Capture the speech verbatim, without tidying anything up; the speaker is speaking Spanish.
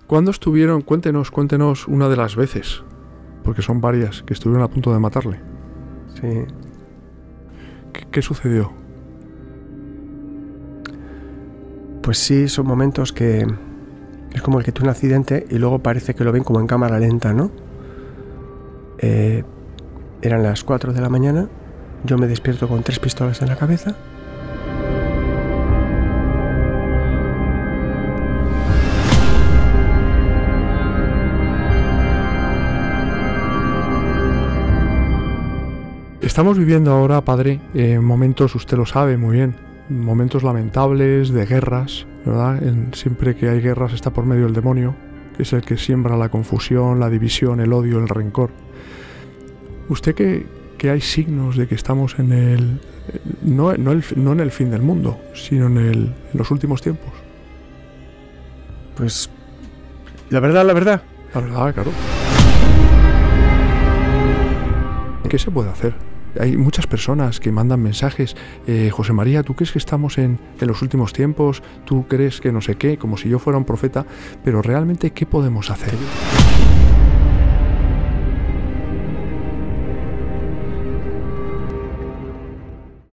¿Cuándo estuvieron? Cuéntenos, cuéntenos una de las veces, porque son varias, que estuvieron a punto de matarle. Sí. ¿Qué, qué sucedió? Pues sí, son momentos que es como el que tuvo un accidente y luego parece que lo ven como en cámara lenta, ¿no? Eh, eran las cuatro de la mañana, yo me despierto con tres pistolas en la cabeza. Estamos viviendo ahora, padre, eh, momentos, usted lo sabe muy bien, momentos lamentables de guerras, ¿verdad? En, siempre que hay guerras está por medio el demonio, que es el que siembra la confusión, la división, el odio, el rencor. ¿Usted que, que hay signos de que estamos en el no, no, el, no en el fin del mundo, sino en, el, en los últimos tiempos? Pues la verdad, la verdad. La verdad, claro. ¿Qué se puede hacer? Hay muchas personas que mandan mensajes, eh, José María, ¿tú crees que estamos en, en los últimos tiempos? ¿Tú crees que no sé qué? Como si yo fuera un profeta, pero realmente, ¿qué podemos hacer?